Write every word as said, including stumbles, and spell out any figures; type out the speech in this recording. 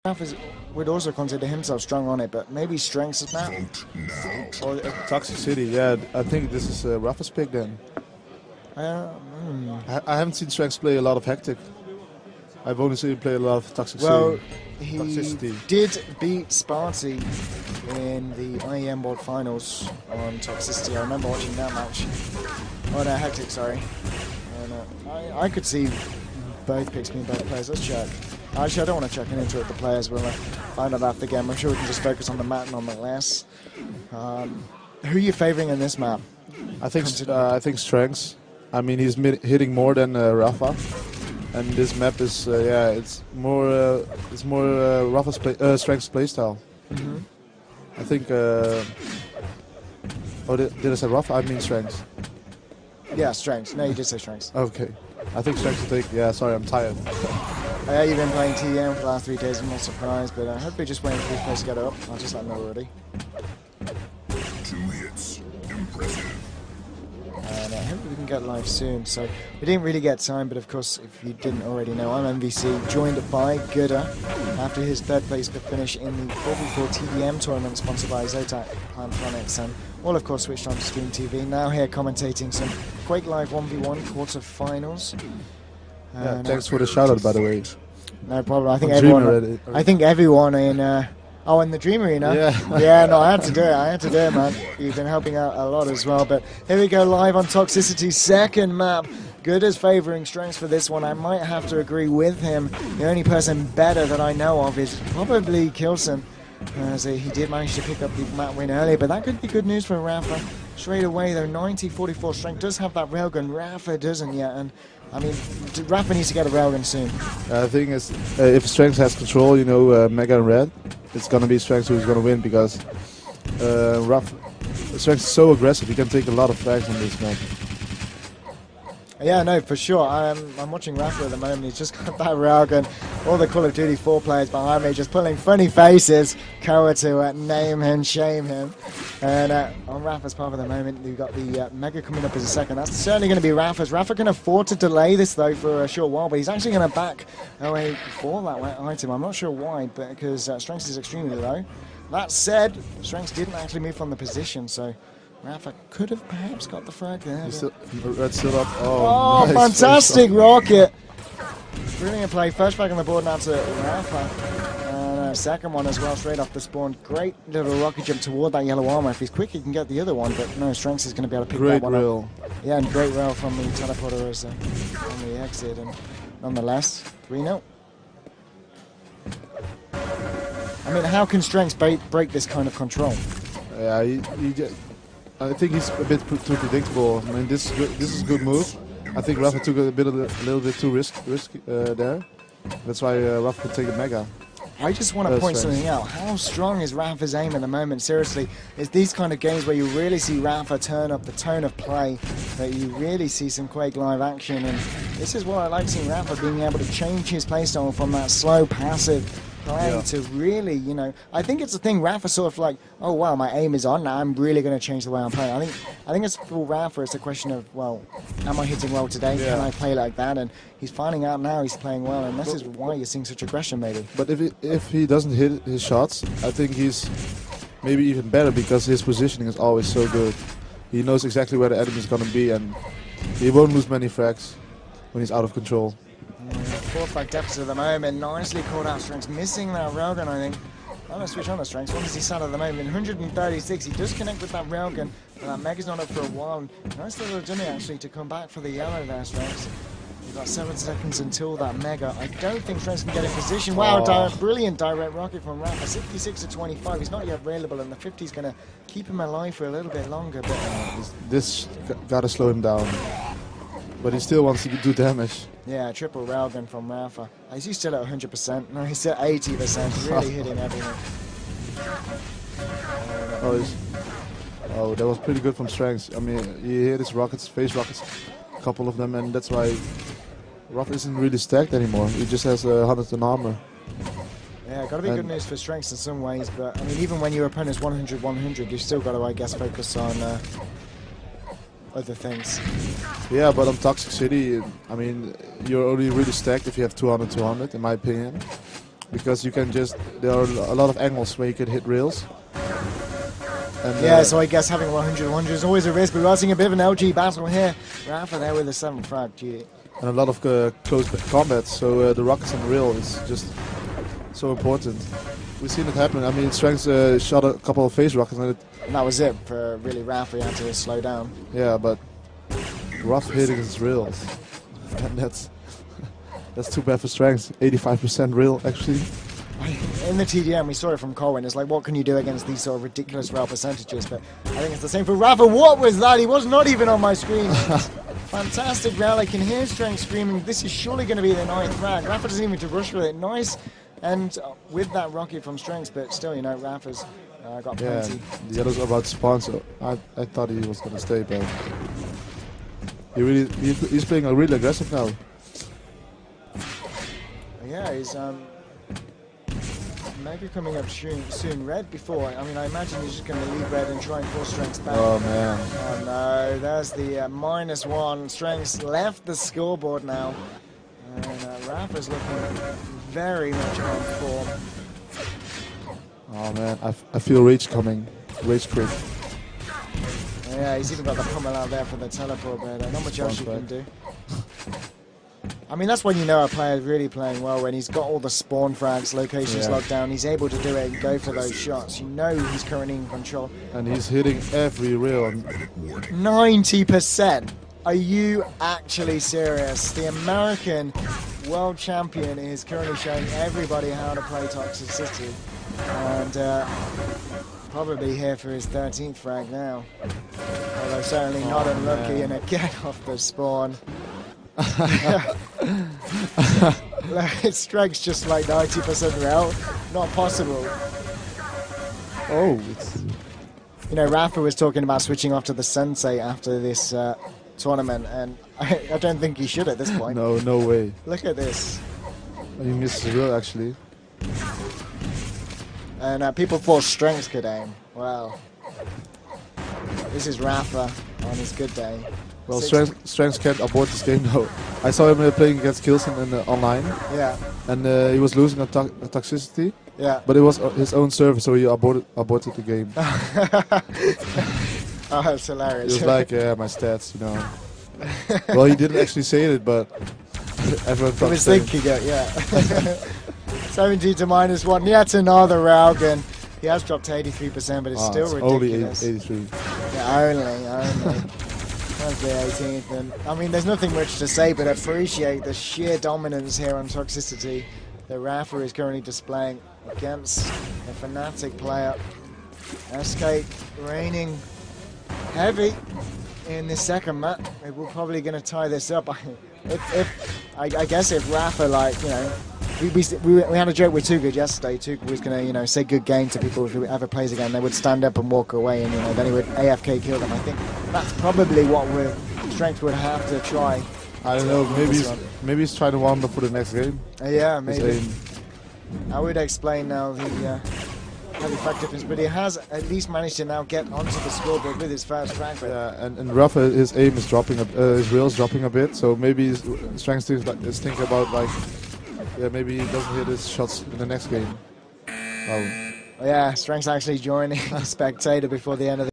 Rafa would also consider himself strong on it, but maybe strengths is now. Or uh, Toxicity, yeah. I think this is uh, Rafa's pick then. Uh, mm. I, I haven't seen Strengths play a lot of Hectic. I've only seen him play a lot of Toxicity. Well, he Toxicity. did beat Sparty in the I E M World Finals on Toxicity. I remember watching that match. Oh no, Hectic, sorry. Oh, no. I, I could see both picks being both players. Let's check. Actually, I don't want to check and interrupt the players. We'll uh, find out after the game. I'm sure we can just focus on the mat and on the less. Um, who are you favouring in this map? I think uh, I think Strengths. I mean, he's hitting more than uh, Rafa, and this map is uh, yeah, it's more uh, it's more uh, Rafa's play, uh, Strengths playstyle. Mm-hmm. I think. Uh, oh, did, did I say Rafa? I mean Strengths. Yeah, Strengths. No, you did say Strengths. Okay, I think Strengths will take. Yeah, sorry, I'm tired. I know you've been playing T M for the last three days. I'm not surprised, but I hope you're just waiting for these players to get up. I'll just let them know already. Two hits. Impressive. And I hope we can get live soon. So we didn't really get time, but of course, if you didn't already know, I'm M V C, joined by Gooder after his third place finish in the four v four T D M tournament sponsored by Zotac Plantronics, and all of course switched on to Stream T V. Now here commentating some Quake Live one v one quarter-finals. Yeah, And, thanks uh, for the shout out, by the way. No problem. I think On everyone. Dream already. I think everyone in. Uh, oh, in the Dream Arena. Yeah. Yeah. No, I had to do it. I had to do it, man. You've been helping out a lot as well. But here we go, live on Toxicity's second map. Good is favouring Strengths for this one. I might have to agree with him. The only person better that I know of is probably Kilson, as uh, he did manage to pick up the map win earlier. But that could be good news for Rafa. Straight away, though, ninety forty-four Strength does have that railgun. Rafa doesn't yet, and I mean, Rafa needs to get a railgun soon. Uh, the thing is, uh, if Strengths has control, you know, uh, Mega and Red, it's gonna be Strengths who's gonna win because uh, Rafa, Strengths is so aggressive. He can take a lot of frags on this map. Yeah, no, for sure. I'm, I'm watching Rafa at the moment. He's just got that railgun. All the Call of Duty four players behind me just pulling funny faces. Koa to uh, name him, shame him. And uh, on Rafa's part at the moment, we've got the uh, Mega coming up as a second. That's certainly going to be Rafa's. Rafa can afford to delay this, though, for a short while, but he's actually going to back away for that item. I'm not sure why, but because uh, Strengths is extremely low. That said, Strengths didn't actually move from the position, so Rafa could have perhaps got the frag there. Still, Red's still up. Oh, Oh, nice. fantastic rocket! Brilliant play. First frag on the board now to Rafa. And a second one as well, straight off the spawn. Great little rocket jump toward that yellow armor. If he's quick, he can get the other one, but no, Strengths is going to be able to pick Great that one rail. up. Yeah, and great rail from the teleporter as, uh, on the exit. And nonetheless, three nil. I mean, how can Strengths break, break this kind of control? Yeah, he, he just, I think he's a bit too predictable. I mean, this is good, this is a good move. I think Rafa took a bit of the, a little bit too risk risk uh, there. That's why uh, Rafa could take a Mega. I just want to That's point right. something out. How strong is Rafa's aim at the moment? Seriously, it's these kind of games where you really see Rafa turn up the tone of play, that you really see some Quake Live action, and this is what I like seeing Rafa being able to change his playstyle from that slow, passive play Yeah. to really, you know, I think it's a thing. Rafa sort of like, oh wow, my aim is on now. I'm really going to change the way I'm playing. I think, I think it's for Rafa. It's a question of, well, am I hitting well today? Yeah. Can I play like that? And he's finding out now he's playing well, and this is why you're seeing such aggression, maybe. But if he, if he doesn't hit his shots, I think he's maybe even better because his positioning is always so good. He knows exactly where the enemy is going to be, and he won't lose many frags when he's out of control. Four frag deficit at the moment. Nicely called out. Strengths missing that railgun, I think. I'm going to switch on the Strengths. What does he sat at the moment? one thirty-six. He does connect with that railgun, but that Mega's not up for a while. Nice little dummy, actually, to come back for the yellow there, Strengths. We've got seven seconds until that Mega. I don't think Strengths can get in position. Wow, Oh. di brilliant direct rocket from Rafa. sixty-six to twenty-five. He's not yet available, and the fifty is going to keep him alive for a little bit longer. But uh, This, this g- gotta slow him down. But he still wants to do damage. yeah, triple railgun from Rafa. Is he still at one hundred percent? No, he's at eighty percent. Really hitting everything. Oh, he's, oh, that was pretty good from Strengths. I mean, he hit his rockets, phase rockets, a couple of them, and that's why Rafa isn't really stacked anymore. He just has a uh, hundred in armor. Yeah, got to be good And- news for Strengths in some ways, but I mean, even when your opponent's one hundred one hundred, you've still got to, I guess, focus on uh, other things. Yeah, but on Toxic City, I mean, you're only really stacked if you have two hundred two hundred, in my opinion. because you can just there are a lot of angles where you can hit rails. And, Yeah, uh, so I guess having one hundred one hundred is always a risk, but we're seeing a bit of an L G battle here. Rafa there with the seventh frag, G. and a lot of uh, close combat. So uh, the rockets on the rail is just so important. We've seen it happen. I mean, Strengths uh, shot a couple of phase rockets, and it, And that was it for really Rafa. He had to slow down. yeah, but rough hitting his rails, and that's that's too bad for Strengths. eighty-five percent rail actually. In the T D M, we saw it from Colwyn. It's like, what can you do against these sort of ridiculous rail percentages? But I think it's the same for Rafa. What was that? He was not even on my screen. Fantastic rail. I can hear Strength screaming, this is surely going to be the ninth frag. Rafa doesn't even need to rush with it. Nice. And uh, with that rocket from Strengths, but still, you know, Rafa's uh, got Yeah, plenty. the others are about to spawn, so I, I thought he was gonna stay, but he really he, he's playing a really aggressive now. Yeah, he's um, maybe coming up soon, soon. Red before. I mean, I imagine he's just going to leave red and try and force Strengths back. Oh man, Oh no, there's the uh, minus one. Strengths left the scoreboard now. And uh, Rafa's looking very much on form. oh man, I, f I feel rage coming, rage quit. Yeah, he's even got the pummel out there for the teleport, but uh, not much else you can do. I mean, that's when you know a player's really playing well, when he's got all the spawn frags, locations Yeah. locked down, he's able to do it and go for those shots. You know he's currently in control. And he's hitting every rail. And ninety percent. Are you actually serious? The American world champion is currently showing everybody how to play Toxicity. And uh, probably here for his thirteenth frag now. Although certainly not Oh, unlucky, man. and again off the spawn. It strikes just like ninety percent rail. Not possible. oh, it's, You know, Rafa was talking about switching off to the Sensei after this uh, tournament, and I, I don't think he should at this point. no, no way. Look at this. He missed his rail actually. And uh, people thought Strengths could aim. Well, this is Rafa on his good day. Well, Six- Strengths, Strengths can't abort this game now. I saw him uh, playing against Kilson in uh, online, Yeah, and uh, he was losing a, to a toxicity, yeah. but it was uh, his own server, so he aborted, aborted the game. Oh, that's He hilarious. was like, yeah, my stats, you know. Well, he didn't actually say it, but everyone I thought was the same. thinking it, yeah. seventeen to minus one. Yet another Raugan. He has dropped to eighty-three percent, but it's Ah, still it's only ridiculous. eighty-three. Yeah, only, only. That's the eighteenth. And I mean, there's nothing much to say, but appreciate the sheer dominance here on Toxicity that Rafa is currently displaying against the Fnatic player. S K reigning heavy in this second match. We're probably going to tie this up. If, if I, I guess if Rafa, like, you know, we, we, we, we had a joke with Too Good yesterday. Too Good was going to, you know, say good game to people if he ever plays again. They would stand up and walk away, and, you know, then he would A F K kill them. I think that's probably what we're, Strength would have to try. I don't know, maybe This he's, one. maybe he's trying to warm up for the next game. Uh, yeah, His maybe. aim. I would explain now the uh, heavy frag difference, but he has at least managed to now get onto the scoreboard with his first frag. But Yeah, and, and Rafa, his aim is dropping, a, uh, his rail's dropping a bit, so maybe his Strength Steve like, is thinking about, like, yeah, maybe he doesn't hit his shots in the next game. Oh. yeah, Strength's actually joining the spectator before the end of the